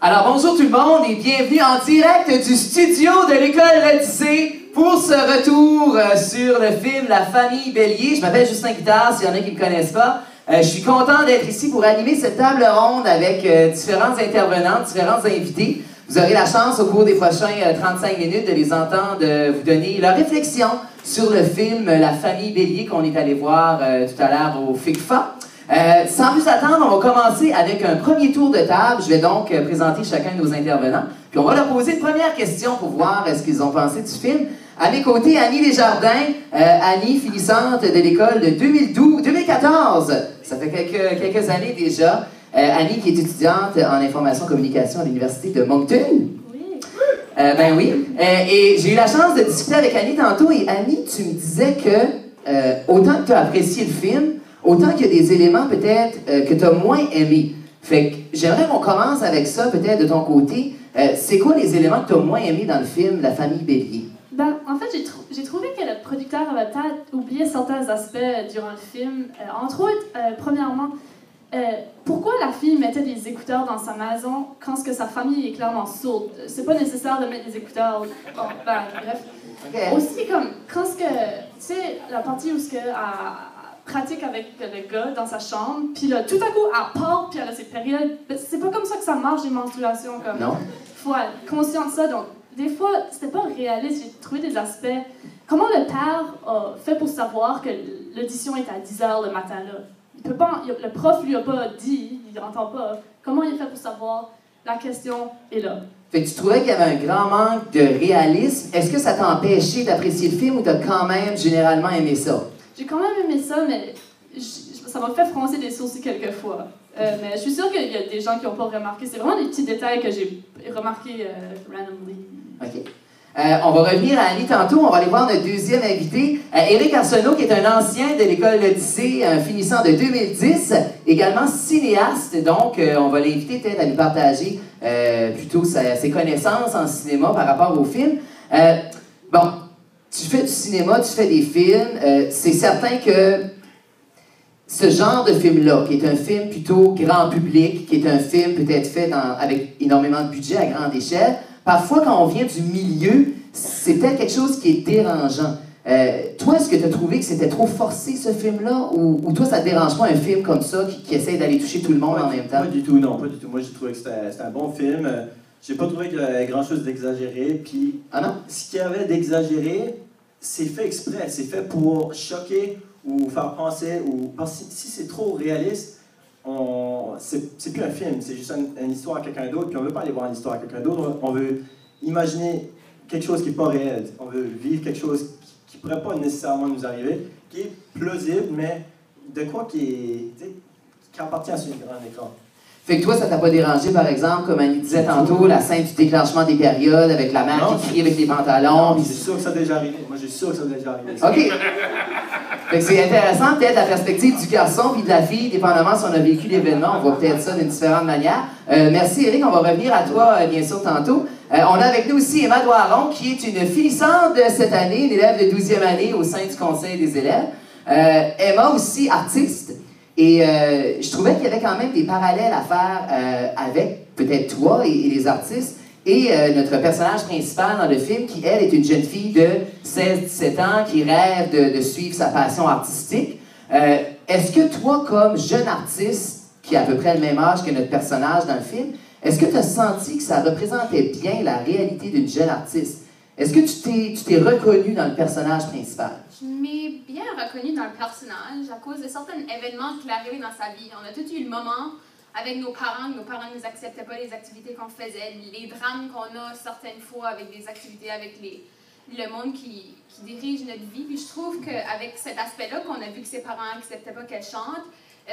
Alors bonjour tout le monde et bienvenue en direct du studio de l'école L'Odyssée pour ce retour sur le film La Famille Bélier. Je m'appelle Justin Guitard, s'il y en a qui ne me connaissent pas. Je suis content d'être ici pour animer cette table ronde avec différents intervenants, différents invités. Vous aurez la chance au cours des prochains 35 minutes de les entendre vous donner leur réflexion sur le film La Famille Bélier qu'on est allé voir tout à l'heure au FICFA. Sans plus attendre, on va commencer avec un premier tour de table. Je vais donc présenter chacun de nos intervenants. Puis on va leur poser une première question pour voir ce qu'ils ont pensé du film. À mes côtés, Annie Desjardins. Annie, finissante de l'école de 2014. Ça fait quelques années déjà. Annie qui est étudiante en information communication à l'Université de Moncton. Oui. Ben oui. Et j'ai eu la chance de discuter avec Annie tantôt. Et Annie, tu me disais que autant que tu as apprécié le film, autant qu'il y a des éléments peut-être que tu as moins aimés. Fait que j'aimerais qu'on commence avec ça peut-être de ton côté. C'est quoi les éléments que tu as moins aimés dans le film La Famille Bélier? Ben, en fait, j'ai trouvé que le producteur avait peut-être oublié certains aspects durant le film. Entre autres, premièrement, pourquoi la fille mettait des écouteurs dans sa maison quand ce que sa famille est clairement sourde? C'est pas nécessaire de mettre des écouteurs. Bon, ben, bref. Okay. Aussi, comme, quand ce que, tu sais, la partie où ce que pratique avec le gars dans sa chambre, puis là, tout à coup, elle part, puis elle a ses périodes. C'est pas comme ça que ça marche, les menstruations. Comme, non. Faut être conscient de ça. Donc, des fois, c'était pas réaliste. J'ai trouvé des aspects. Comment le père a fait pour savoir que l'audition est à 10h le matin, là? Il peut pas, le prof lui a pas dit, il n'entend pas. Comment il fait pour savoir? La question est là. Fait que tu trouvais qu'il y avait un grand manque de réalisme. Est-ce que ça t'a empêché d'apprécier le film ou t'as quand même généralement aimé ça? J'ai quand même aimé ça, mais ça m'a fait froncer des sourcils quelquefois. Mais je suis sûre qu'il y a des gens qui n'ont pas remarqué. C'est vraiment des petits détails que j'ai remarqués randomly. OK. On va revenir à Annie tantôt. On va aller voir notre deuxième invité, Éric Arsenault, qui est un ancien de l'école L'Odyssée, finissant de 2010, également cinéaste. Donc, on va l'inviter peut-être à nous partager plutôt ses connaissances en cinéma par rapport au film. Bon, tu fais du cinéma, tu fais des films. C'est certain que ce genre de film-là, qui est un film plutôt grand public, qui est un film peut-être fait avec énormément de budget à grande échelle, parfois, quand on vient du milieu, c'est peut-être quelque chose qui est dérangeant. Toi, est-ce que tu as trouvé que c'était trop forcé, ce film-là? Ou toi, ça te dérange pas un film comme ça qui essaie d'aller toucher tout le monde en même temps? Pas du tout, non, pas du tout. Moi, j'ai trouvé que c'était un bon film. J'ai pas trouvé qu'il y avait grand-chose d'exagéré. Puis, ce qu'il y avait d'exagéré, c'est fait exprès. C'est fait pour choquer ou faire penser. Parce que si c'est trop réaliste, c'est plus un film, c'est juste une histoire à quelqu'un d'autre, puis on veut pas aller voir une histoire à quelqu'un d'autre, on veut imaginer quelque chose qui n'est pas réel, on veut vivre quelque chose qui ne pourrait pas nécessairement nous arriver, qui est plausible, mais de quoi qui appartient à ce grand écran. Fait que toi, ça t'a pas dérangé, par exemple, comme Annie disait tantôt, la scène du déclenchement des périodes avec la mère qui crie avec les pantalons. Je suis sûr que ça a déjà arrivé. Moi, je suis sûr que ça a déjà arrivé. OK. Fait que c'est intéressant, peut-être, la perspective du garçon puis de la fille, dépendamment si on a vécu l'événement, on voit peut-être ça d'une différente manière. Merci, Éric. On va revenir à toi, bien sûr, tantôt. On a avec nous aussi Emma Doiron, qui est une finissante de cette année, une élève de 12e année au sein du conseil des élèves. Emma aussi, artiste. Et je trouvais qu'il y avait quand même des parallèles à faire avec peut-être toi et les artistes et notre personnage principal dans le film qui, elle, est une jeune fille de 16-17 ans qui rêve de suivre sa passion artistique. Est-ce que toi, comme jeune artiste, qui a à peu près le même âge que notre personnage dans le film, est-ce que tu as senti que ça représentait bien la réalité d'une jeune artiste? Est-ce que tu t'es reconnue dans le personnage principal? Je m'ai bien reconnue dans le personnage à cause de certains événements qui arrivaient dans sa vie. On a tous eu le moment avec nos parents ne nous acceptaient pas les activités qu'on faisait, les drames qu'on a certaines fois avec des activités avec le monde qui dirige notre vie. Puis je trouve qu'avec cet aspect-là, qu'on a vu que ses parents n'acceptaient pas qu'elle chante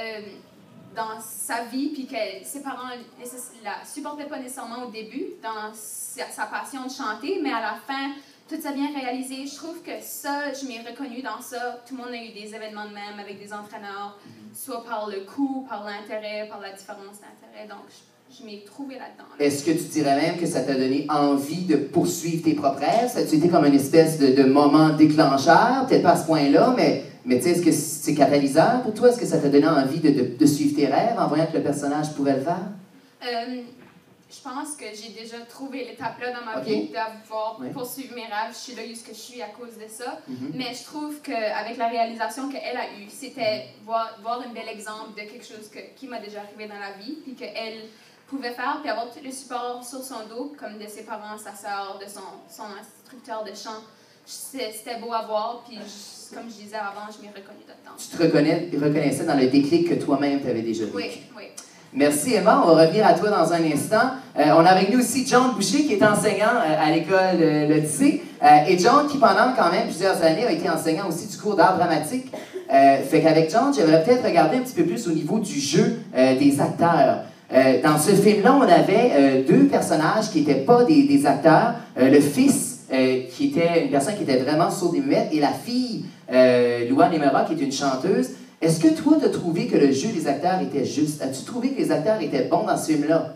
dans sa vie, puis que ses parents la supportaient pas nécessairement au début dans sa passion de chanter, mais à la fin, tout ça bien réalisé. Je trouve que ça, je m'ai reconnue dans ça. Tout le monde a eu des événements de même avec des entraîneurs, soit par le coût, par l'intérêt, par la différence d'intérêt. Donc, je m'ai trouvée là-dedans. Est-ce que tu dirais même que ça t'a donné envie de poursuivre tes propres rêves? Ça a été comme une espèce de moment déclencheur? Peut-être pas à ce point-là, mais tu sais, est-ce que c'est catalyseur pour toi? Est-ce que ça t'a donné envie de suivre tes rêves en voyant que le personnage pouvait le faire? je pense que j'ai déjà trouvé l'étape-là dans ma Ok. vie, d'avoir Ouais. poursuivre mes rêves. Je suis là où je suis à cause de ça. Mhm. Mais je trouve qu'avec la réalisation qu'elle a eue, c'était voir un bel exemple de quelque chose qui m'a déjà arrivé dans la vie, puis qu'elle pouvait faire, puis avoir tout le support sur son dos, comme de ses parents, sa sœur, de son instructeur de chant. C'était beau à voir, puis comme je disais avant, je m'y reconnais dedans. Tu te reconnaissais dans le déclic que toi-même tu avais déjà vécu. Oui, oui. Merci Emma, on va revenir à toi dans un instant. On a avec nous aussi John Boucher qui est enseignant à l'école l'Odyssée. Et John qui pendant quand même plusieurs années a été enseignant aussi du cours d'art dramatique. Fait qu'avec John, j'aimerais peut-être regarder un petit peu plus au niveau du jeu des acteurs. Dans ce film-là, on avait deux personnages qui n'étaient pas des acteurs. Le fils, qui était une personne qui était vraiment sourde et muette, et la fille, Louane Emera, qui est une chanteuse. Est-ce que toi, tu as trouvé que le jeu des acteurs était juste? As-tu trouvé que les acteurs étaient bons dans ce film-là?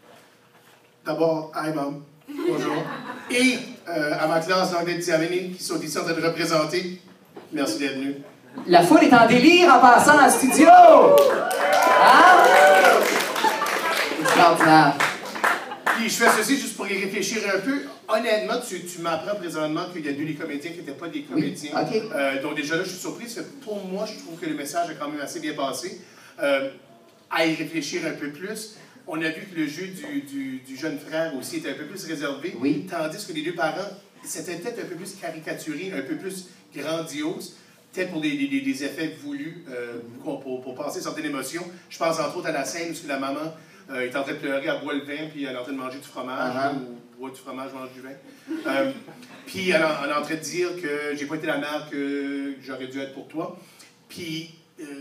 D'abord, hi mom, bonjour. Et à ma classe d'anglais de Tiamini, qui sont ici en train de représenter, merci d'être venus. La foule est en délire en passant dans le studio! Hein? Extraordinaire. Puis je fais ceci juste pour y réfléchir un peu. Honnêtement, tu m'apprends présentement qu'il y a des comédiens qui n'étaient pas des comédiens. Oui, ok. Donc déjà là, je suis surprise. Pour moi, je trouve que le message a quand même assez bien passé. À y réfléchir un peu plus, on a vu que le jeu du jeune frère aussi était un peu plus réservé. Oui. Tandis que les deux parents, c'était peut-être un peu plus caricaturé, un peu plus grandiose. Peut-être pour des effets voulus, pour passer certaines émotions. Je pense entre autres à la scène où la maman est en train de pleurer, elle boit le vin, puis elle est en train de manger du fromage, ou boit du fromage, mange du vin. Puis elle est en train de dire que j'ai pas été la mère que j'aurais dû être pour toi. Puis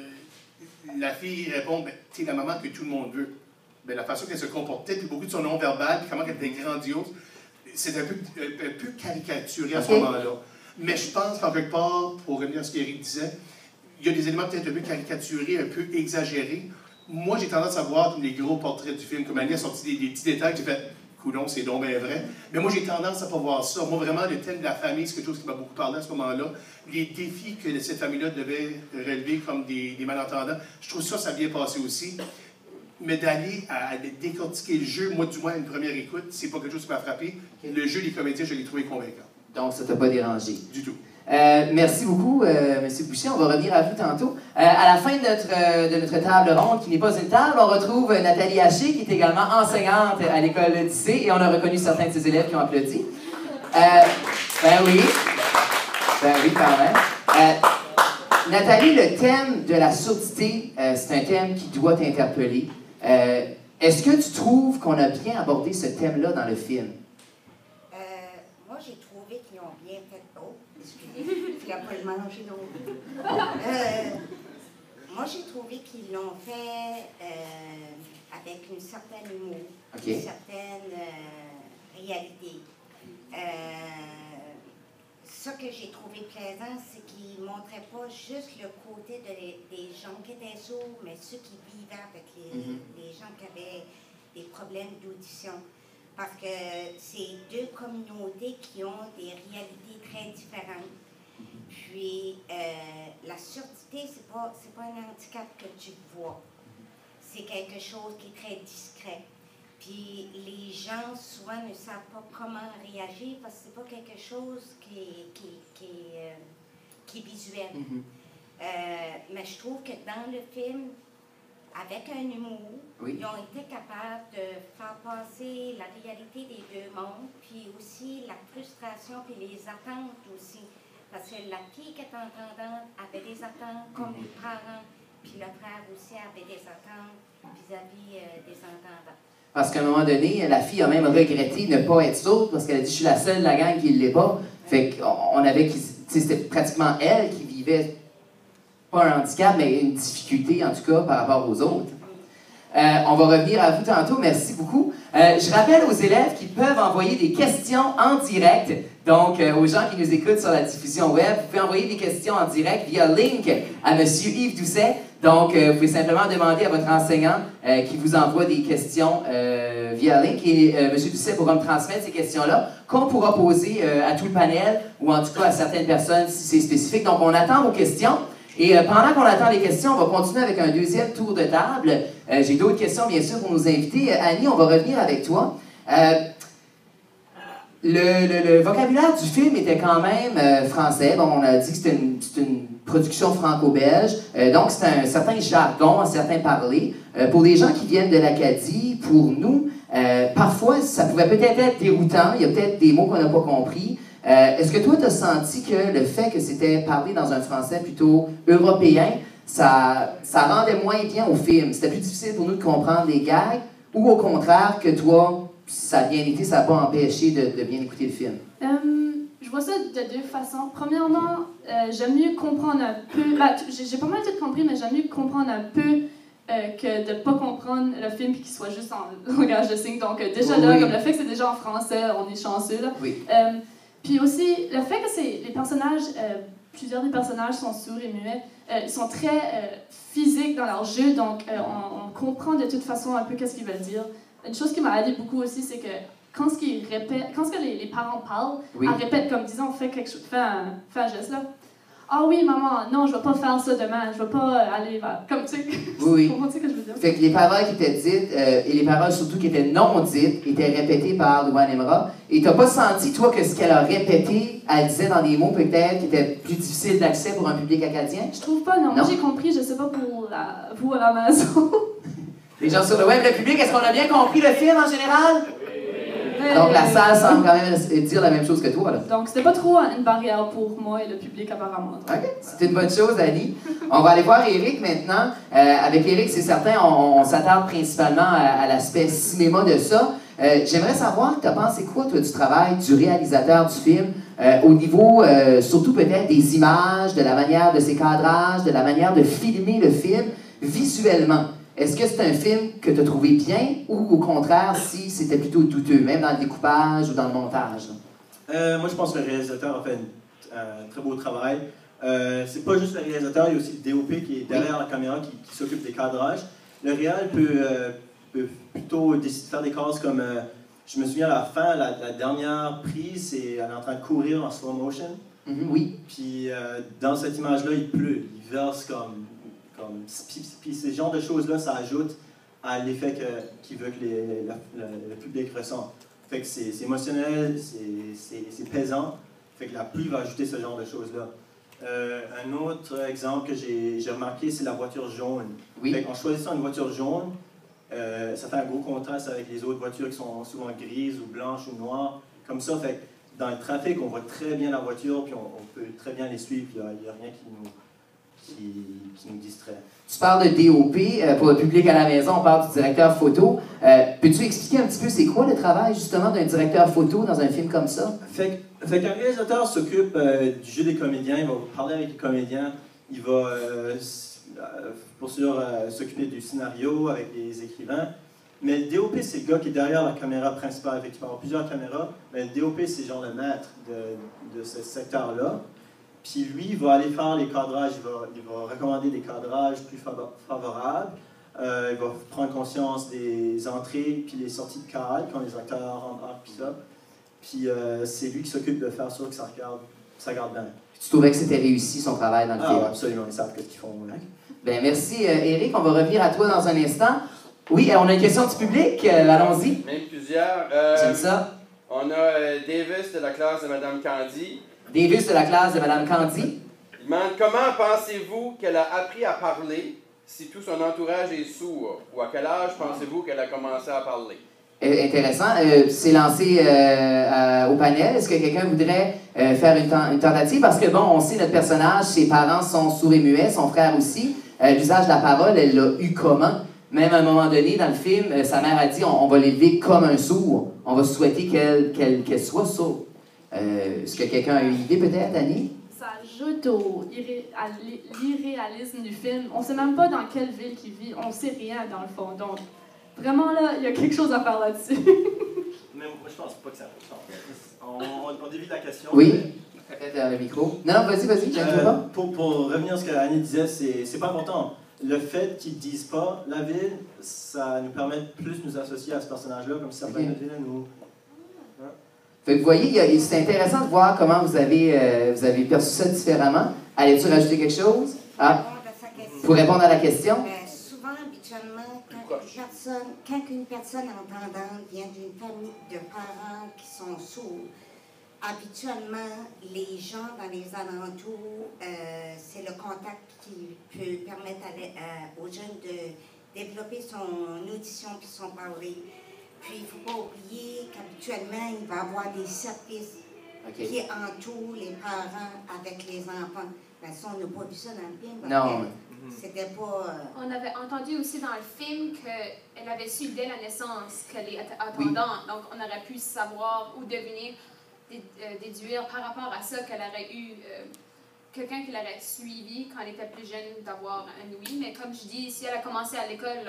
la fille répond, ben, tu es la maman que tout le monde veut. Ben, la façon qu'elle se comportait, puis beaucoup de son non-verbal, puis comment elle était grandiose, c'est un peu caricaturé à ce moment-là. Mais je pense qu'en quelque part, pour revenir à ce qu'Éric disait, il y a des éléments peut-être un peu caricaturés, un peu exagérés. Moi, j'ai tendance à voir comme les gros portraits du film, comme Annie a sorti des petits détails, j'ai fait « coudonc, c'est donc bien vrai ». Mais moi, j'ai tendance à ne pas voir ça. Moi, vraiment, le thème de la famille, c'est quelque chose qui m'a beaucoup parlé à ce moment-là. Les défis que cette famille-là devait relever comme des malentendants, je trouve ça a bien passé aussi. Mais d'aller à décortiquer le jeu, moi, du moins, une première écoute, c'est pas quelque chose qui m'a frappé. Le jeu des comédiens, je l'ai trouvé convaincant. Donc, ça t'a pas dérangé? Du tout. Merci beaucoup, M. Boucher. On va revenir à vous tantôt. À la fin de notre table ronde, qui n'est pas une table, on retrouve Nathalie Haché, qui est également enseignante à l'école Odyssée, et on a reconnu certains de ses élèves qui ont applaudi. Ben oui, quand même. Nathalie, le thème de la surdité, c'est un thème qui doit t'interpeller. Est-ce que tu trouves qu'on a bien abordé ce thème-là dans le film? Moi, j'ai trouvé qu'ils ont bien fait. Oh, excusez, je n'ai pas le manger non plus. Moi, j'ai trouvé qu'ils l'ont fait avec une certaine humour, une certaine réalité. Ce que j'ai trouvé plaisant, c'est qu'ils ne montraient pas juste le côté des gens qui étaient sourds, mais ceux qui vivaient avec les gens qui avaient des problèmes d'audition. Parce que c'est deux communautés qui ont des réalités très différentes. Puis, la surdité, c'est pas un handicap que tu vois. C'est quelque chose qui est très discret. Puis, les gens, souvent, ne savent pas comment réagir parce que c'est pas quelque chose qui est visuel. Mais je trouve que dans le film, avec un humour, ils ont été capables de faire passer la réalité des deux mondes, puis aussi la frustration, puis les attentes aussi. Parce que la fille qui est entendante avait des attentes comme les parents, puis le frère aussi avait des attentes vis-à-vis des entendants. Parce qu'à un moment donné, la fille a même regretté ne pas être sourde, parce qu'elle a dit « je suis la seule de la gang qui ne l'est pas ». Fait qu'on avait, c'était pratiquement elle qui vivait pas un handicap, mais une difficulté, en tout cas, par rapport aux autres. On va revenir à vous tantôt. Merci beaucoup. Je rappelle aux élèves qu'ils peuvent envoyer des questions en direct. Donc, aux gens qui nous écoutent sur la diffusion web, vous pouvez envoyer des questions en direct via link à M. Yves Doucet. Donc, vous pouvez simplement demander à votre enseignant qui vous envoie des questions via link. Et M. Doucet pourra me transmettre ces questions-là qu'on pourra poser à tout le panel ou en tout cas à certaines personnes si c'est spécifique. Donc, on attend vos questions. Et pendant qu'on attend les questions, on va continuer avec un deuxième tour de table. J'ai d'autres questions, bien sûr, pour nos invités. Annie, on va revenir avec toi. Le vocabulaire du film était quand même français. Bon, on a dit que c'était une production franco-belge. Donc, c'est un certain jargon, un certain parler. Pour les gens qui viennent de l'Acadie, pour nous, parfois, ça pouvait peut-être être déroutant. Il y a peut-être des mots qu'on n'a pas compris. Est-ce que toi, tu as senti que le fait que c'était parlé dans un français plutôt européen, ça rendait moins bien au film? C'était plus difficile pour nous de comprendre les gags? Ou au contraire, que toi, ça a bien été, ça n'a pas empêché de bien écouter le film? Je vois ça de deux façons. Premièrement, j'aime mieux comprendre un peu... j'ai pas mal tout compris, mais j'aime mieux comprendre un peu que de ne pas comprendre le film et qu'il soit juste en langage de signes. Donc déjà là, comme le fait que c'est déjà en français, on est chanceux. Là. Oui. Puis aussi, le fait que les personnages, plusieurs des personnages sont sourds et muets, ils sont très physiques dans leur jeu, donc on comprend de toute façon un peu qu'est-ce qu'ils veulent dire. Une chose qui m'a aidé beaucoup aussi, c'est que quand les parents parlent, elles répètent comme disons, fais un geste là. Ah oui, maman, non, je vais pas faire ça demain, je vais pas aller vers... Comme tu sais, oui. Comment tu sais que je veux dire? Fait que les paroles qui étaient dites, et les paroles surtout qui étaient non dites, étaient répétées par Louane Emra. Et t'as pas senti, toi, que ce qu'elle a répété, elle disait dans des mots peut-être qui étaient plus difficiles d'accès pour un public acadien? Je trouve pas, non. Moi, j'ai compris, je sais pas pour vous à la maison. Les gens sur le web, le public, est-ce qu'on a bien compris le film en général? Donc la salle semble quand même dire la même chose que toi, là. Donc c'était pas trop une barrière pour moi et le public apparemment. OK, c'est une bonne chose, Annie. On va aller voir Éric maintenant. Avec Éric, c'est certain, on s'attarde principalement à l'aspect cinéma de ça. J'aimerais savoir, tu as pensé quoi, toi, du travail du réalisateur du film, au niveau, surtout peut-être des images, de la manière de ses cadrages, de la manière de filmer le film visuellement. Est-ce que c'est un film que tu as trouvé bien ou au contraire, si c'était plutôt douteux, même dans le découpage ou dans le montage? Moi, je pense que le réalisateur a fait un très beau travail. C'est pas juste le réalisateur, il y a aussi le DOP qui est derrière la caméra qui s'occupe des cadrages. Le réal peut plutôt décider de faire des cases comme... je me souviens à la fin, la dernière prise, elle est en train de courir en slow motion. Oui. Puis dans cette image-là, il pleut, il verse comme puis ce genre de choses-là, ça ajoute à l'effet qu'il veut que le public ressent. Fait que c'est émotionnel, c'est pesant. Fait que la pluie va ajouter ce genre de choses-là. Un autre exemple que j'ai remarqué, c'est la voiture jaune. Oui. Fait qu'en choisissant une voiture jaune, ça fait un gros contraste avec les autres voitures qui sont souvent grises ou blanches ou noires. Comme ça, fait que dans le trafic, on voit très bien la voiture, puis on peut très bien les suivre. Il n'y a rien qui nous distrait. Tu parles de DOP, pour le public à la maison, on parle du directeur photo. Peux-tu expliquer un petit peu c'est quoi le travail justement d'un directeur photo dans un film comme ça? Fait qu'un réalisateur s'occupe du jeu des comédiens, il va parler avec les comédiens, il va pour sûr s'occuper du scénario avec les écrivains. Mais le DOP, c'est le gars qui est derrière la caméra principale. Fait qu'il peut y avoir plusieurs caméras, mais le DOP, c'est genre le maître de ce secteur-là. Puis lui, il va aller faire les cadrages, il va recommander des cadrages plus favorables. Il va prendre conscience des entrées puis les sorties de cadre quand les acteurs rentrent, puis ça. Puis c'est lui qui s'occupe de faire sûr que ça garde bien. Tu trouvais que c'était réussi son travail dans le film? Absolument, ils savent ce qu'ils font. Ouais. Ben merci Éric, on va revenir à toi dans un instant. Oui, on a une question du public, allons-y. Même plusieurs. J'aime ça. On a Davis de la classe de Mme Candy. Davis de la classe de Mme Candy. Il demande comment pensez-vous qu'elle a appris à parler si tout son entourage est sourd? Ou à quel âge pensez-vous qu'elle a commencé à parler? Intéressant. C'est lancé au panel. Est-ce que quelqu'un voudrait faire une tentative? Parce que, bon, on sait, notre personnage, ses parents sont sourds et muets, son frère aussi. L'usage de la parole, elle l'a eu comment? Même à un moment donné, dans le film, sa mère a dit on va l'élever comme un sourd. On va souhaiter qu'elle soit sourde. Est-ce que quelqu'un a une idée peut-être, Annie? Ça ajoute à l'irréalisme du film. On ne sait même pas dans quelle ville il vit. On ne sait rien dans le fond. Donc, vraiment, là, il y a quelque chose à faire là-dessus. Mais moi, je pense pas que ça a on dévie la question. Oui. Peut-être le micro. Non, vas-y, j'aime pas. Pour revenir à ce qu'Annie disait, c'est pas important. Le fait qu'ils ne disent pas la ville, ça nous permet de plus nous associer à ce personnage-là, comme si ça peut notre ville à nous. Fait que vous voyez, c'est intéressant de voir comment vous avez perçu ça différemment. Allais-tu rajouter quelque chose? Ah. répondre à sa question. Pour répondre à la question? Souvent, habituellement, quand une personne entendante vient d'une famille de parents qui sont sourds, habituellement, les gens dans les alentours, c'est le contact qui peut permettre aux jeunes de développer son audition puis son parler. Puis, il ne faut pas oublier qu'habituellement, il va y avoir des services qui entourent les parents avec les enfants. Mais ça, on n'a pas vu ça dans le film. Non. C'était pas... On avait entendu aussi dans le film qu'elle avait su dès la naissance qu'elle est attendante. Donc, on aurait pu savoir ou deviner, déduire par rapport à ça qu'elle aurait eu quelqu'un qui l'aurait suivi quand elle était plus jeune d'avoir un oui. Mais comme je dis, si elle a commencé à l'école,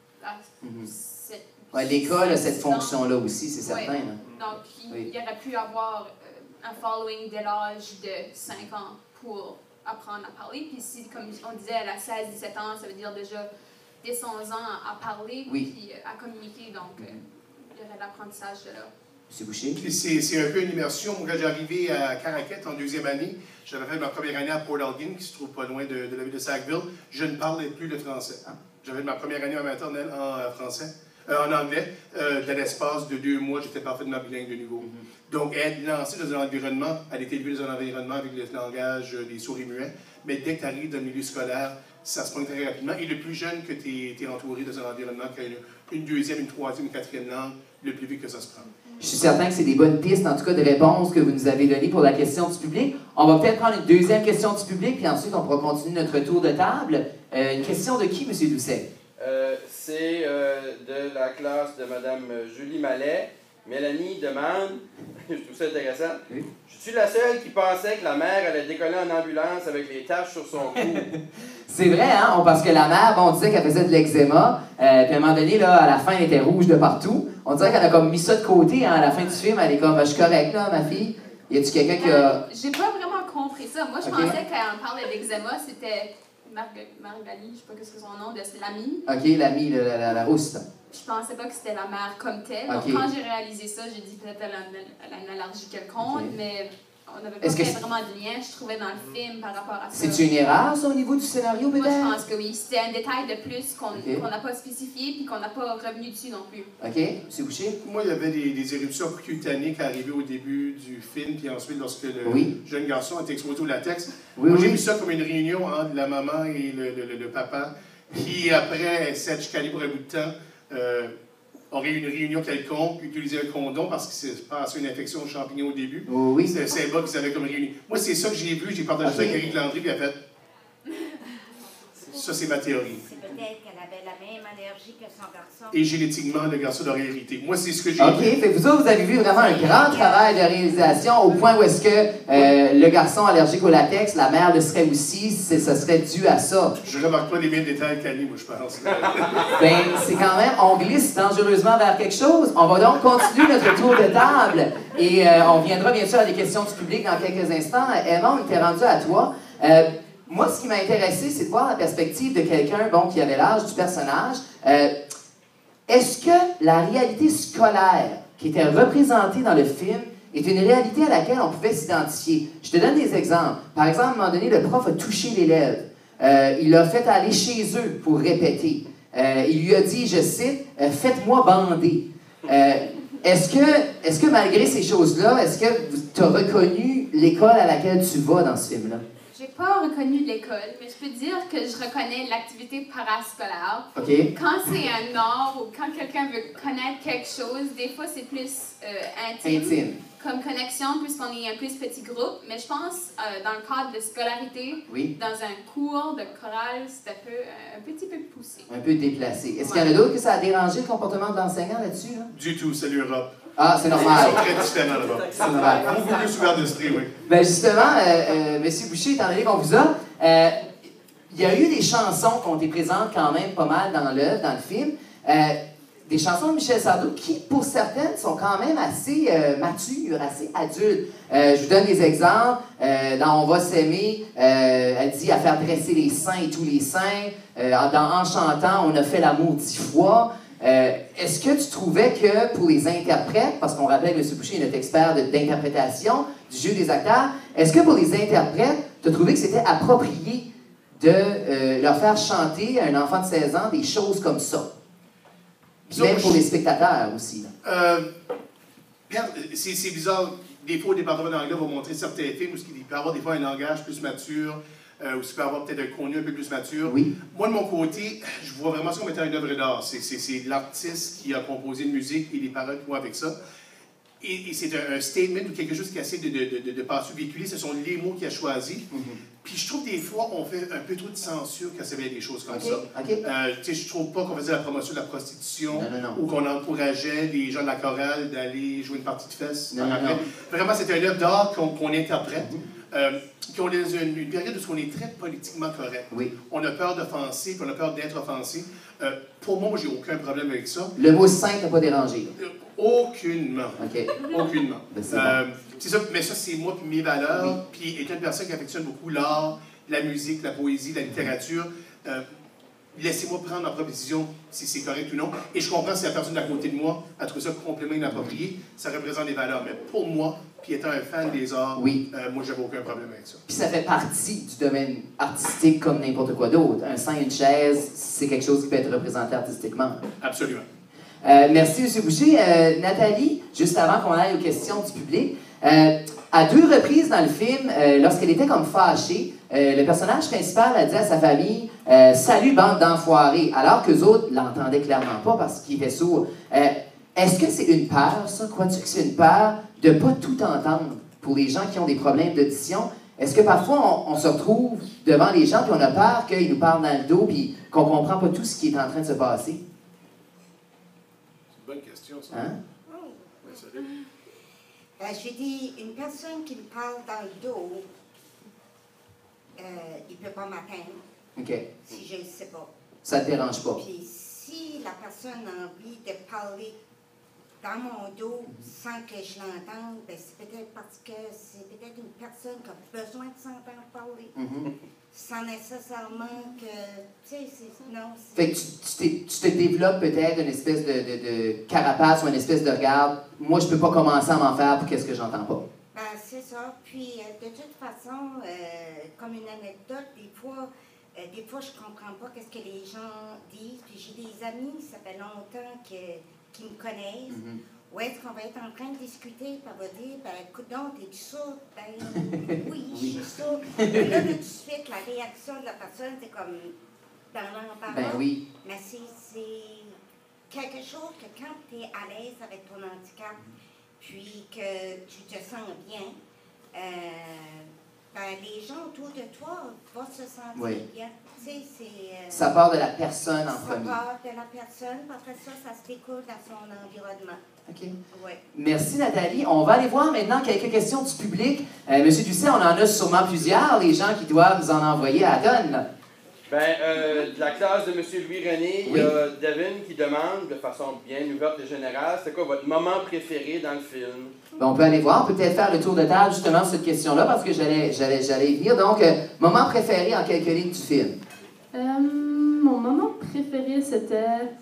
L'école a cette fonction-là aussi, c'est certain. Ouais. Donc, il aurait pu avoir un following dès l'âge de 5 ans pour apprendre à parler. Puis si, comme on disait, elle a 16-17 ans, ça veut dire déjà dès 11 ans à parler, puis à communiquer. Donc, il y aurait l'apprentissage de là. M. Boucher? Puis c'est un peu une immersion. Moi, quand j'ai arrivé à Caraquette en 2e année, j'avais fait ma première année à Port Elgin, qui se trouve pas loin de la ville de Sackville. Je ne parlais plus le français. J'avais ma première année en maternelle en français. En anglais, dans l'espace de 2 mois, j'étais parfaitement bilingue de nouveau. Donc, être lancée dans un environnement, elle était élevée dans un environnement avec le langage des sourds et muets, mais dès que tu arrives dans le milieu scolaire, ça se pointe très rapidement. Et le plus jeune que tu es entouré dans un environnement qui a une 2e, une 3e, une 4e langue, le plus vite que ça se prend. Je suis certain que c'est des bonnes pistes, en tout cas, de réponses que vous nous avez données pour la question du public. On va peut-être prendre une deuxième question du public, puis ensuite, on pourra continuer notre tour de table. Une question de qui, M. Doucet? C'est de la classe de Mme Julie Mallet. Mélanie demande, je trouve ça intéressant, je suis la seule qui pensait que la mère allait décoller en ambulance avec les taches sur son cou. C'est vrai, hein? Parce que la mère, on disait qu'elle faisait de l'eczéma, puis à un moment donné, là, à la fin, elle était rouge de partout. On dirait qu'elle a comme mis ça de côté, hein? À la fin du film, elle est comme, je suis correcte, là, ma fille. Y a-tu quelqu'un qui a... J'ai pas vraiment compris ça. Moi, je pensais qu'elle parlait d'eczéma, c'était Margali, je sais pas ce que son nom, c'est l'amie. OK, l'amie, la rousse. Je pensais pas que c'était la mère comme telle. Okay. Donc, quand j'ai réalisé ça, j'ai dit peut-être qu'elle a une allergie quelconque, mais on n'avait pas Est-ce fait que vraiment de lien, je trouvais, dans le film par rapport à ça. C'est une erreur, ça, au niveau du scénario, peut-être? Moi, je pense que oui. C'était un détail de plus qu'on n'a pas spécifié puis qu'on n'a pas revenu dessus non plus. OK. M. Boucher? Moi, il y avait des éruptions cutanées qui arrivaient au début du film, puis ensuite, lorsque le jeune garçon était exposé au latex. Moi, j'ai vu ça comme une réunion entre la maman et le papa, qui, après s'être chicané pour un bout de temps, aurait eu une réunion quelconque, utilisé un condom parce qu'il s'est passé une infection aux champignons au début. Oui. C'est un symbole qu'ils avaient comme réunion. Moi, c'est ça que j'ai vu, j'ai partagé ça avec Eric Landry, puis elle a fait... Ça, c'est ma théorie. C'est peut-être qu'elle avait la même allergie que son garçon. Et génétiquement, le garçon l'aurait hérité. Moi, c'est ce que j'ai OK, vu. fait que vous autres, vous avez vu vraiment un grand travail de réalisation au point où est-ce que le garçon allergique au latex, la mère le serait aussi, ça serait dû à ça. Je remarque pas les mêmes détails qu'Annie, moi, je pense. Ben, c'est quand même, on glisse dangereusement vers quelque chose. On va donc continuer notre tour de table et on viendra bien sûr à des questions du public dans quelques instants. Emma, on était rendu à toi. Moi, ce qui m'a intéressé, c'est de voir la perspective de quelqu'un qui avait l'âge du personnage. Est-ce que la réalité scolaire qui était représentée dans le film est une réalité à laquelle on pouvait s'identifier? Je te donne des exemples. Par exemple, à un moment donné, le prof a touché l'élève. Il l'a fait aller chez eux pour répéter. Il lui a dit, je cite, « Faites-moi bander ». Est-ce que malgré ces choses-là, est-ce que tu as reconnu l'école à laquelle tu vas dans ce film-là? J'ai pas reconnu l'école, mais je peux dire que je reconnais l'activité parascolaire. OK. Quand c'est un art ou quand quelqu'un veut connaître quelque chose, des fois c'est plus intime. Comme connexion, puisqu'on est un plus petit groupe. Mais je pense, dans le cadre de scolarité, dans un cours de chorale, c'est un petit peu poussé. Un peu déplacé. Est-ce qu'il y en a d'autres que ça a dérangé le comportement de l'enseignant là-dessus? Là? Du tout, c'est l'Europe. Ah, c'est normal. Ils sont très différents là-bas. C'est normal. Beaucoup plus ouvert d'esprit, oui. Ben justement, M. Boucher, étant donné qu'on vous a, il y a eu des chansons qui ont été présentes quand même pas mal dans l'œuvre, dans le film. Des chansons de Michel Sardou qui, pour certaines, sont quand même assez matures, assez adultes. Je vous donne des exemples. Dans On va s'aimer, elle dit à faire dresser les seins et tous les seins. En chantant, on a fait l'amour 10 fois. Est-ce que tu trouvais que pour les interprètes, parce qu'on rappelle que M. Boucher est notre expert d'interprétation, du jeu des acteurs, est-ce que pour les interprètes, tu as trouvé que c'était approprié de leur faire chanter à un enfant de 16 ans des choses comme ça? Puis même pour les spectateurs aussi. C'est bizarre. Des fois, au département d'anglais va montrer certains films où il peut y avoir des fois un langage plus mature, où il peut y avoir peut-être un contenu un peu plus mature. Oui. Moi, de mon côté, je vois vraiment ça comme étant une œuvre d'art. C'est l'artiste qui a composé une musique et les paroles qui vont avec ça. Et c'est un statement ou quelque chose qui essaie de passer, véhiculer. Ce sont les mots qu'il a choisis. Puis je trouve des fois, on fait un peu trop de censure quand ça vient des choses comme ça. Je trouve pas qu'on faisait la promotion de la prostitution ou qu'on encourageait les gens de la chorale d'aller jouer une partie de fesses. Vraiment, c'est un œuvre d'art qu'on interprète. Puis on est dans une période où on est très politiquement correct. Oui. On a peur d'offenser, puis on a peur d'être offensé. Pour moi, j'ai aucun problème avec ça. Le mot saint n'a pas dérangé. Aucunement. Aucunement. C'est ça, mais ça, c'est moi et mes valeurs. Puis, étant une personne qui affectionne beaucoup l'art, la musique, la poésie, la littérature, laissez-moi prendre ma propre décision si c'est correct ou non. Et je comprends si la personne à côté de moi a trouvé ça complètement inapproprié. Ça représente des valeurs. Mais pour moi, puis étant un fan des arts, moi, j'avais aucun problème avec ça. Puis ça fait partie du domaine artistique comme n'importe quoi d'autre. Un sein, une chaise, c'est quelque chose qui peut être représenté artistiquement. Absolument. Merci, M. Boucher. Nathalie, juste avant qu'on aille aux questions du public, à 2 reprises dans le film, lorsqu'elle était comme fâchée, le personnage principal a dit à sa famille « Salut, bande d'enfoirés », alors qu'eux autres l'entendaient clairement pas parce qu'ils étaient sourds. Est-ce que c'est une peur, ça? Crois-tu que c'est une peur de ne pas tout entendre pour les gens qui ont des problèmes d'audition? Est-ce que parfois on se retrouve devant les gens puis on a peur qu'ils nous parlent dans le dos puis qu'on ne comprend pas tout ce qui est en train de se passer? Bonne question, ça. Hein? Ouais, salut. Je dis, une personne qui me parle dans le dos, il ne peut pas m'atteindre si je ne le sais pas. Ça ne te dérange pas? Puis si la personne a envie de parler dans mon dos sans que je l'entende, ben c'est peut-être parce que c'est peut-être une personne qui a besoin de s'entendre parler. Sans nécessairement que, tu sais, non. Fait que tu te développes peut-être une espèce de carapace ou une espèce de regard. Moi, je peux pas commencer à m'en faire pour qu'est-ce que j'entends pas. Ben, c'est ça. Puis, de toute façon, comme une anecdote, des fois, je comprends pas qu'est-ce que les gens disent. Puis, j'ai des amis, ça fait longtemps qui me connaissent. Où est-ce qu'on va être en train de discuter, puis on va dire, ben, écoute donc, t'es-tu sourd? Ben, oui, je suis sourd. Là, tout de suite, la réaction de la personne, c'est comme, dans l'embarras. Ben oui. Mais c'est quelque chose que quand tu es à l'aise avec ton handicap, puis que tu te sens bien, ben, les gens autour de toi vont se sentir bien. Ça part de la personne en premier. Ça part de la personne, puis après ça, ça se découle dans son environnement. OK. Ouais. Merci, Nathalie. On va aller voir maintenant quelques questions du public. Monsieur Doucet, on en a sûrement plusieurs, les gens qui doivent nous en envoyer à la donne. De la classe de M. Louis-René, il y a Devin qui demande, de façon bien ouverte et générale, c'est quoi votre moment préféré dans le film? Ben, on peut aller voir, on peut peut-être faire le tour de table justement sur cette question-là, parce que j'allais y venir. Donc, moment préféré en quelques lignes du film? Mon moment préféré, c'était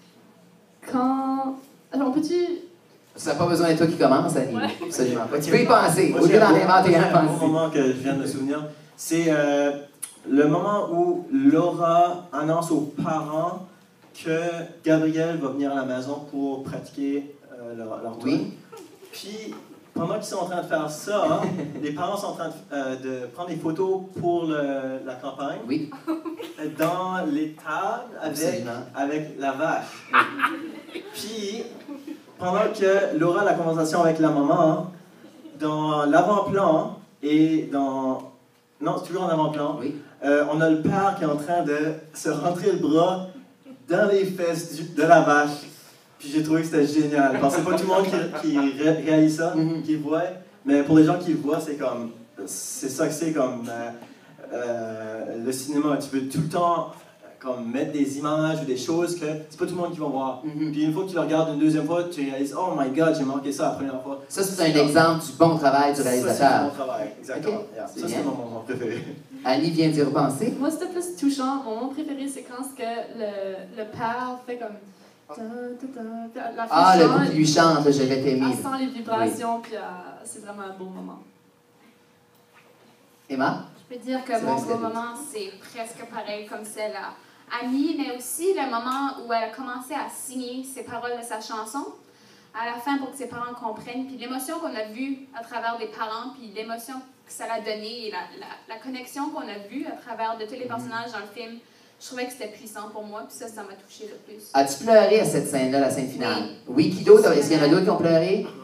quand... Alors, peux-tu... Ça n'a pas besoin d'être toi qui commence, Annie. Ouais. Absolument pas. Tu peux y penser. Au lieu d'en inventer un, Un penser. moment que je viens de me souvenir, c'est le moment où Laura annonce aux parents que Gabriel va venir à la maison pour pratiquer leur tour. Oui. Puis, pendant qu'ils sont en train de faire ça, les parents sont en train de prendre des photos pour la campagne. Oui. Dans les tables avec la vache. Puis, pendant que Laura a la conversation avec la maman, dans l'avant-plan et dans... Non, c'est toujours en avant-plan. Oui. On a le père qui est en train de se rentrer le bras dans les fesses de la vache. Puis j'ai trouvé que c'était génial. Parce que c'est pas tout le monde qui réalise ça, qui le voit. Mais pour les gens qui le voient, c'est comme... C'est ça que c'est comme... le cinéma, tu peux tout le temps comme mettre des images ou des choses que c'est pas tout le monde qui va voir. Puis une fois que tu le regardes une deuxième fois, tu réalises « Oh my God, j'ai manqué ça la première fois. » Ça, c'est un exemple du bon travail du réalisateur. Ça, c'est du bon travail, exactement. Okay. Yeah. Ça, c'est mon moment préféré. Annie vient d'y repenser. Moi, c'était plus touchant. Mon moment préféré, c'est quand le père fait comme... La Ah, fille le chante, coup qui lui chante, je vais t'aimer. elle sent les vibrations, puis c'est vraiment un beau moment. Emma? Je peux dire que mon beau moment, c'est presque pareil comme celle à Annie, mais aussi le moment où elle a commencé à signer ses paroles de sa chanson à la fin pour que ses parents comprennent, puis l'émotion qu'on a vue à travers des parents, puis l'émotion que ça l'a donné, et la connexion qu'on a vue à travers de tous les personnages dans le film, je trouvais que c'était puissant pour moi, puis ça m'a touché le plus. As-tu pleuré à cette scène-là, la scène finale? Oui, qui d'autre? Est-ce qu'il y en a d'autres qui ont pleuré? Il y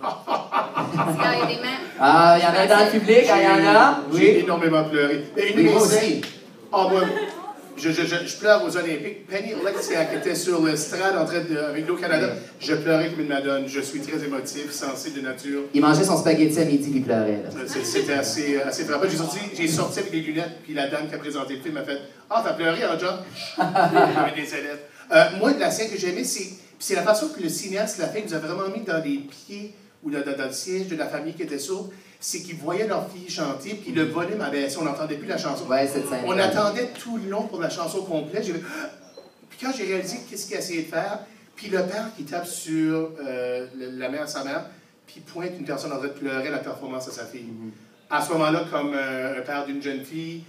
a des mains. Ah, il y en a dans le public, il y en a? J'ai énormément pleuré. Et Oui, moi aussi. Ah, moi, je pleure aux Olympiques. Penny Alexia, qui était sur le strade en train de, avec l'eau-Canada, je pleurais comme une madone. Je suis très émotif, sensible de nature. Il mangeait son spaghetti à midi puis il pleurait. C'était assez frappant. J'ai sorti avec des lunettes, puis la dame qui a présenté le film m'a fait « Ah, t'as pleuré, hein, John? » J'avais des élèves. Moi, la scène que j'ai aimée, c'est la façon que le cinéaste l'a fait, il nous a vraiment mis dans les pieds ou dans le siège de la famille qui était sourde. C'est qu'ils voyaient leur fille chanter, puis le volume avait baissé, on n'entendait plus la chanson. Ouais, cette scène. On attendait tout le long pour la chanson complète. Puis quand j'ai réalisé qu'est-ce qu'il essayait de faire, puis le père qui tape sur la mère, sa mère, puis pointe une personne en train de pleurer la performance de sa fille. À ce moment-là, comme un père d'une jeune fille,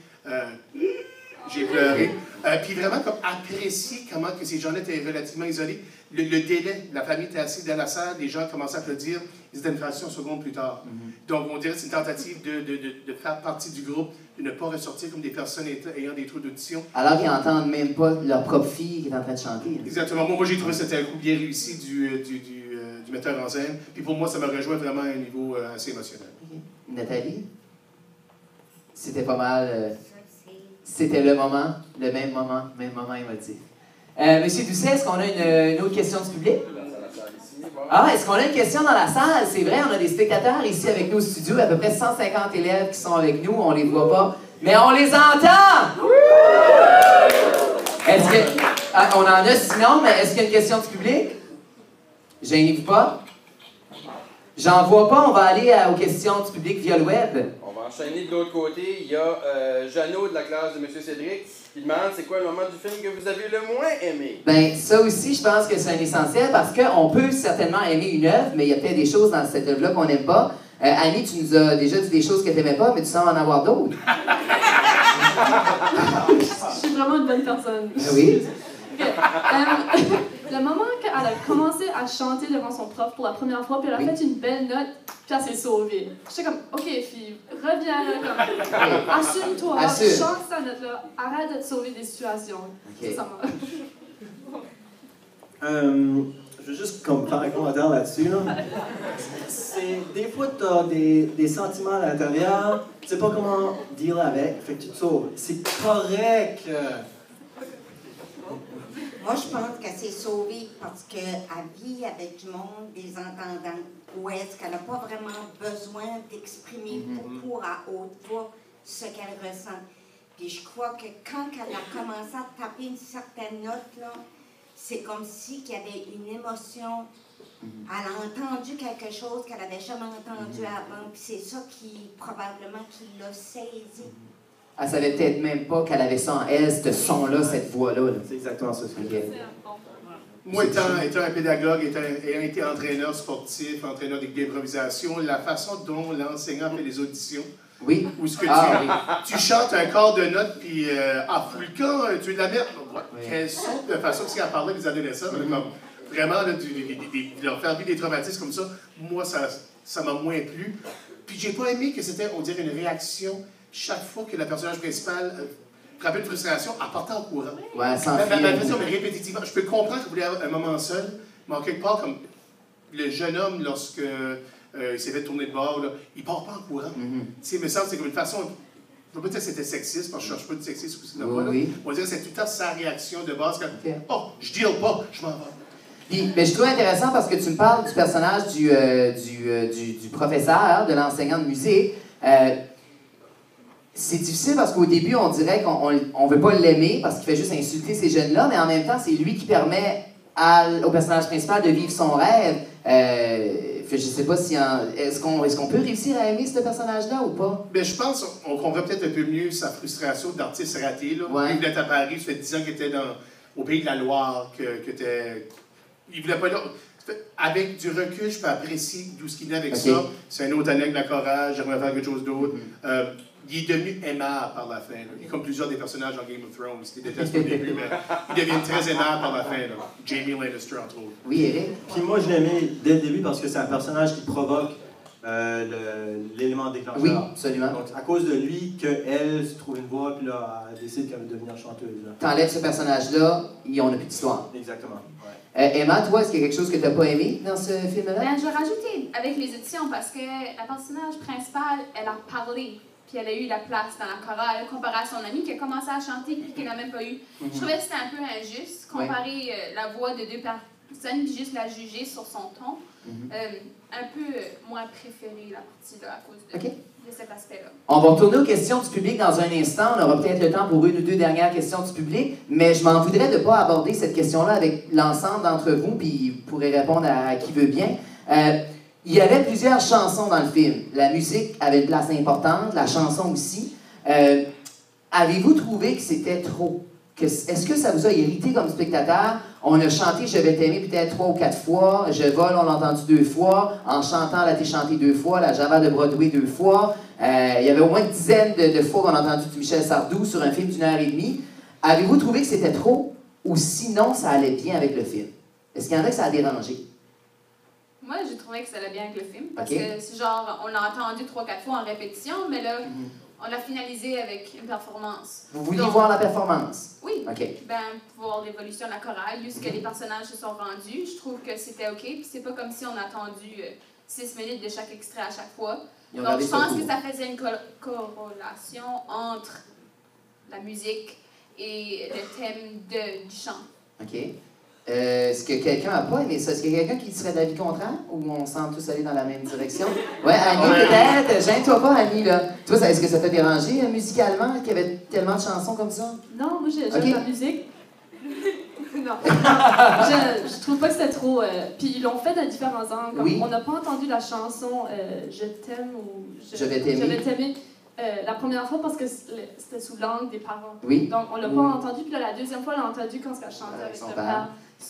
j'ai pleuré. Puis vraiment, comme apprécier comment que ces gens-là étaient relativement isolés. Le délai, la famille était assise dans la salle, les gens commençaient à applaudir, ils étaient une fraction de seconde plus tard. Donc, on dirait que c'est une tentative de faire partie du groupe, de ne pas ressortir comme des personnes ayant des troubles d'audition. Alors qu'ils n'entendent même pas leur propre fille qui est en train de chanter. Exactement. Moi j'ai trouvé que c'était un coup bien réussi du metteur en scène. Puis pour moi, ça me rejoint vraiment à un niveau assez émotionnel. Nathalie? C'était pas mal... C'était le même moment émotif. Monsieur Doucet, est-ce qu'on a une autre question du public? Ah, est-ce qu'on a une question dans la salle? C'est vrai, on a des spectateurs ici avec nous au studio, à peu près 150 élèves qui sont avec nous, on les voit pas, mais on les entend! Est-ce que... Ah, on en a sinon, mais est-ce qu'il y a une question du public? Gênez-vous pas? J'en vois pas, on va aller aux questions du public via le web. On va enchaîner de l'autre côté. Il y a Jeannot de la classe de M. Cédric qui demande c'est quoi le moment du film que vous avez le moins aimé? Ben ça aussi, je pense que c'est un essentiel parce qu'on peut certainement aimer une œuvre, mais il y a peut-être des choses dans cette œuvre-là qu'on n'aime pas. Annie, tu nous as déjà dit des choses que tu n'aimais pas, mais tu sens en avoir d'autres. Je suis vraiment une bonne personne. Oui. Okay. Le moment qu'elle a commencé à chanter devant son prof pour la première fois, puis elle a fait une belle note, puis elle s'est sauvée. J'étais comme, OK, fille, reviens là, assume-toi, chante sa note-là, arrête de te sauver des situations. Okay. Ça m'a... Je veux juste comme faire un commentaire là-dessus. Là. Des fois, tu as des sentiments à l'intérieur, tu sais pas comment dealer avec, fait que tu te sauves. C'est correct. Moi, je pense qu'elle s'est sauvée parce qu'elle vit avec du monde, des entendants, où est-ce qu'elle n'a pas vraiment besoin d'exprimer beaucoup à haute voix ce qu'elle ressent. Puis je crois que quand elle a commencé à taper une certaine note, là, c'est comme si qu'il y avait une émotion. Elle a entendu quelque chose qu'elle n'avait jamais entendu avant, puis c'est ça qui, probablement, qui l'a saisi. Elle savait peut-être même pas qu'elle avait ça en elle, ce son-là, cette voix-là. Là. C'est exactement ça. Okay. Moi, étant un pédagogue, ayant été entraîneur sportif, entraîneur d'improvisation, la façon dont l'enseignant fait les auditions, oui. où ce que tu chantes un quart de note, puis fous le camp, tu es de la merde. Ouais. Quelle sorte de façon que c'est à parler des adolescents, vraiment, là, de leur faire vivre des traumatismes comme ça, moi, ça m'a moins plu. Puis j'ai pas aimé que c'était, on dirait, une réaction chaque fois que le personnage principal frappait une frustration, en partant au courant. Ouais, sans mais répétitivement. Je peux comprendre qu'il voulait avoir un moment seul, mais en quelque part, comme le jeune homme, lorsque il s'est fait tourner de bord, là, il part pas en courant. Tu sais, il me semble que c'est comme une façon... Je ne peux pas dire que c'était sexiste, parce que je ne cherche pas de sexisme aussi dans moi. Oui. On va dire que c'est tout le temps sa réaction de base, comme oh, je deal pas, je m'en vais. Mais je trouve intéressant parce que tu me parles du personnage du professeur, de l'enseignant de musique. C'est difficile parce qu'au début, on dirait qu'on ne veut pas l'aimer parce qu'il fait juste insulter ces jeunes-là, mais en même temps, c'est lui qui permet au personnage principal de vivre son rêve. Je ne sais pas si... Est-ce qu'on peut réussir à aimer ce personnage-là ou pas? Bien, je pense qu'on comprend peut-être un peu mieux sa frustration d'artiste raté. Là. Ouais. Il voulait être à Paris, ça fait 10 ans qu'il était au pays de la Loire, il voulait pas là. Avec du recul, je peux apprécier d'où ce qu'il est avec ça. C'est un autre année avec la chorale, j'aimerais faire quelque chose d'autre. Il est devenu aimable par la fin. Là. Il est comme plusieurs des personnages dans Game of Thrones. Ils détestent au début, mais il devient très aimable par la fin. Là. Jamie Lannister, entre autres. Oui, Eric? Puis moi, je l'aimais dès le début parce que c'est un personnage qui provoque l'élément déclencheur. Oui, absolument. Donc, à cause de lui, qu'elle se trouve une voix, puis là, elle décide qu'elle veut devenir chanteuse. T'enlèves ce personnage-là, on n'a plus d'histoire. Exactement. Emma, toi, est-ce qu'il y a quelque chose que tu n'as pas aimé dans ce film-là? Ben, je vais rajouter avec les éditions parce que la personnage principale, elle a parlé, puis elle a eu la place dans la chorale, comparé à son amie qui a commencé à chanter puis qui n'a même pas eu. Je trouvais que c'était un peu injuste, comparer la voix de deux personnes puis juste la juger sur son ton. Un peu moins préféré la partie-là à cause de cet aspect-là. On va retourner aux questions du public dans un instant. On aura peut-être le temps pour une ou deux dernières questions du public, mais je m'en voudrais de ne pas aborder cette question-là avec l'ensemble d'entre vous, puis vous pourrez répondre à qui veut bien. Il y avait plusieurs chansons dans le film. La musique avait une place importante, la chanson aussi. Avez-vous trouvé que c'était trop? Est-ce que ça vous a irrité comme spectateur? On a chanté « Je vais t'aimer » peut-être 3 ou 4 fois. « Je vole », on l'a entendu 2 fois. En chantant, elle a été chantée 2 fois. La Java de Broadway 2 fois. Il y avait au moins une dizaine de fois qu'on a entendu du Michel Sardou sur un film d'1h30. Avez-vous trouvé que c'était trop? Ou sinon, ça allait bien avec le film? Est-ce qu'il y en a que ça a dérangé? Moi, j'ai trouvé que ça allait bien avec le film. Parce que c'est genre, on l'a entendu 3-4 fois en répétition, mais là... On l'a finalisé avec une performance. Vous vouliez voir la performance? Oui. Ben, voir l'évolution de la chorale, jusqu'à les personnages se sont rendus. Je trouve que c'était OK. Puis c'est pas comme si on a attendu 6 minutes de chaque extrait à chaque fois. Donc je pense que ça faisait une corrélation entre la musique et le thème du chant. OK. Est-ce que quelqu'un n'a pas aimé ça? Est-ce qu'il y a quelqu'un qui serait d'avis contraire ou on semble tous aller dans la même direction? Ouais, Annie, peut-être. Gêne-toi pas, Annie, là. Toi, est-ce que ça t'a dérangé musicalement qu'il y avait tellement de chansons comme ça? Non, moi, j'aime la musique. Non. je trouve pas que c'était trop... Puis ils l'ont fait dans différents angles. On n'a pas entendu la chanson Je t'aime ou Je vais t'aimer. La première fois parce que c'était sous l'angle des parents. Oui. Donc on l'a pas entendu. Puis là, la deuxième fois, on l'a entendu quand elle chantait avec le père.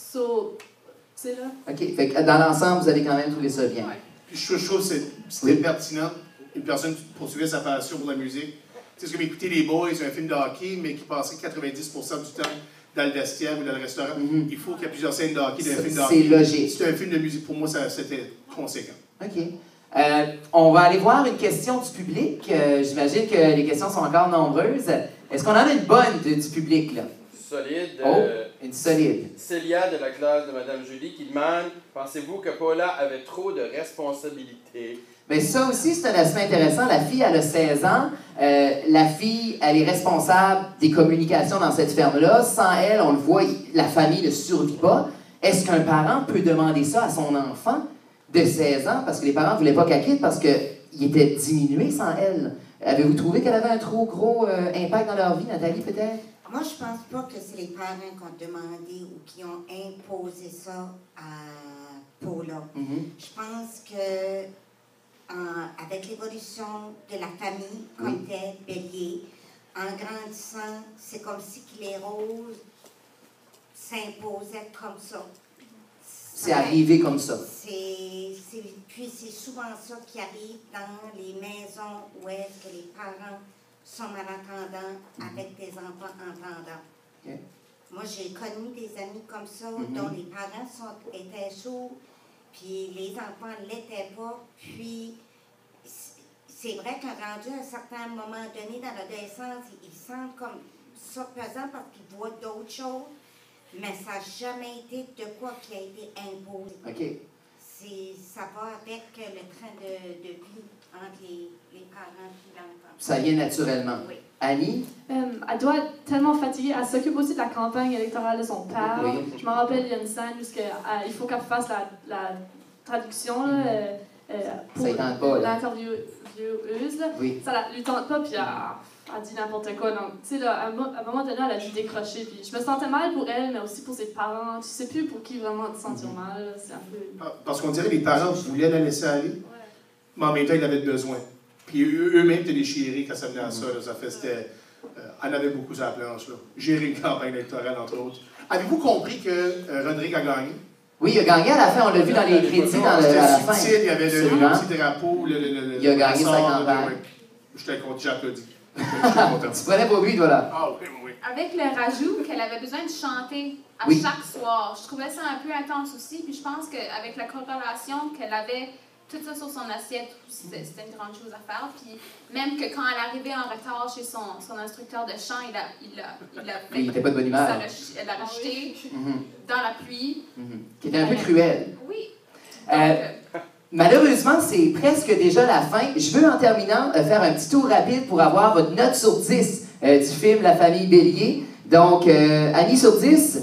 C'est là. OK. Fait que dans l'ensemble, vous avez quand même trouvé ça bien. Puis je trouve que c'était pertinent. Une personne qui poursuivait sa passion pour la musique. Tu sais, c'est comme écouter Les Boys, un film de hockey, mais qui passait 90% du temps dans le vestiaire ou dans le restaurant. Il faut qu'il y ait plusieurs scènes de hockey dans un film de hockey. C'est logique. C'était un film de musique. Pour moi, c'était conséquent. OK. On va aller voir une question du public. J'imagine que les questions sont encore nombreuses. Est-ce qu'on en a une bonne du public, là? Solide. Une solide. Célia de la classe de Mme Julie qui demande « Pensez-vous que Paula avait trop de responsabilités? » Bien, ça aussi, c'est un aspect intéressant. La fille, elle a 16 ans. La fille, elle est responsable des communications dans cette ferme-là. Sans elle, on le voit, la famille ne survit pas. Est-ce qu'un parent peut demander ça à son enfant de 16 ans? Parce que les parents ne voulaient pas qu'elle quitte parce qu'il était diminué sans elle. Avez-vous trouvé qu'elle avait un trop gros impact dans leur vie, Nathalie, peut-être? Moi, je pense pas que c'est les parents qui ont demandé ou qui ont imposé ça à Paula. Je pense que avec l'évolution de la famille, comme tel, Bélier, en grandissant, c'est comme si les rôles s'imposaient comme ça. C'est arrivé comme ça. Puis c'est souvent ça qui arrive dans les maisons où est-ce que les parents sont malentendants avec des enfants entendants. Moi, j'ai connu des amis comme ça, dont les parents étaient sourds, puis les enfants ne l'étaient pas. Puis, c'est vrai qu'à rendu à un certain moment donné dans l'adolescence, ils sentent comme ça pesant parce qu'ils voient d'autres choses, mais ça n'a jamais été de quoi qui a été imposé. Ça va avec le train de vie entre les parents et l'enfant. Ça vient naturellement. Oui. Annie? Elle doit être tellement fatiguée. Elle s'occupe aussi de la campagne électorale de son père. Je me rappelle, il y a une scène où il faut qu'elle fasse la traduction pour l'intervieweuse. Ça ne lui tente pas, puis elle dit n'importe quoi. Donc, tu sais, à un moment donné, elle a dû décrocher. Puis je me sentais mal pour elle, mais aussi pour ses parents. Tu sais plus pour qui vraiment te sentir mal. C'est un peu... Parce qu'on dirait que les parents voulaient la laisser aller, mais en même temps, ils avaient besoin. Puis eux-mêmes étaient déchirés quand ça venait à ça. Ça fait, elle avait beaucoup sur la planche. Gérer une campagne électorale, entre autres. Avez-vous compris que Rodrigue a gagné? Oui, il a gagné à la fin, on l'a vu dans les crédits à la fin. C'était subtil, il y avait le petit drapeau, il a gagné sa campagne. J'étais content, j'applaudis. Tu prenais pour lui, toi, là. Ah oui, oui. Avec le rajout qu'elle avait besoin de chanter à chaque soir, je trouvais ça un peu intense aussi. Puis je pense qu'avec la corrélation qu'elle avait tout ça sur son assiette, c'était une grande chose à faire. Puis même que quand elle arrivait en retard chez son instructeur de chant, il n'était pas de bonne humeur. Elle l'a rejeté dans la pluie. Qui était un peu cruel. Oui. Malheureusement, c'est presque déjà la fin. Je veux en terminant faire un petit tour rapide pour avoir votre note sur 10 du film La famille Bélier. Donc, Annie sur 10?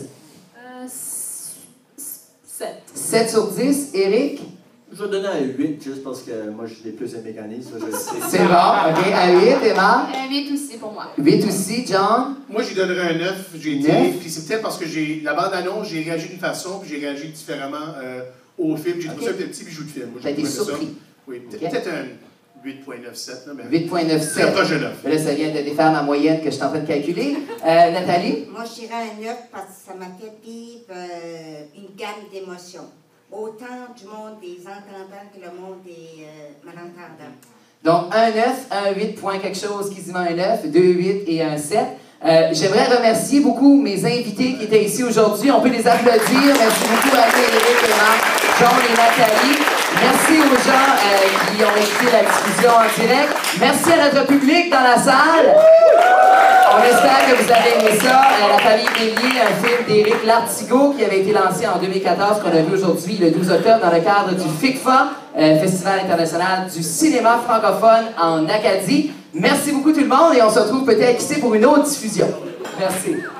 7. 7 sur 10. Éric? Je vais donner un 8, juste parce que moi, je l'ai plus aimé qu'Annie, ça, je le sais. C'est bon, OK. Un 8, Emma? Un 8 aussi pour moi. 8 aussi, John? Moi, j'y donnerais un 9. Puis c'est peut-être parce que la bande-annonce, j'ai réagi d'une façon, puis j'ai réagi différemment au film. J'ai trouvé ça un petit bijou de film. T'as été surpris? Oui, peut-être un 8.97. 8.97. C'est proche de 9. Là, ça vient de défaire ma moyenne que je suis en train de calculer. Nathalie? Moi, je dirais un 9 parce que ça m'a fait vivre une gamme d'émotions. Autant du monde des entendants que le monde des malentendants. Donc, un 9, un 8 point quelque chose, quasiment un 9, 2 8 et un 7. J'aimerais remercier beaucoup mes invités qui étaient ici aujourd'hui. On peut les applaudir. Merci beaucoup à Éric, Emma, John et Nathalie. Merci aux gens qui ont écouté la diffusion en direct. Merci à notre public dans la salle. On espère que vous avez aimé ça. La famille Bélier, un film d'Éric Lartigot qui avait été lancé en 2014, qu'on a vu aujourd'hui le 12 octobre dans le cadre du FICFA, Festival international du cinéma francophone en Acadie. Merci beaucoup tout le monde et on se retrouve peut-être ici pour une autre diffusion. Merci.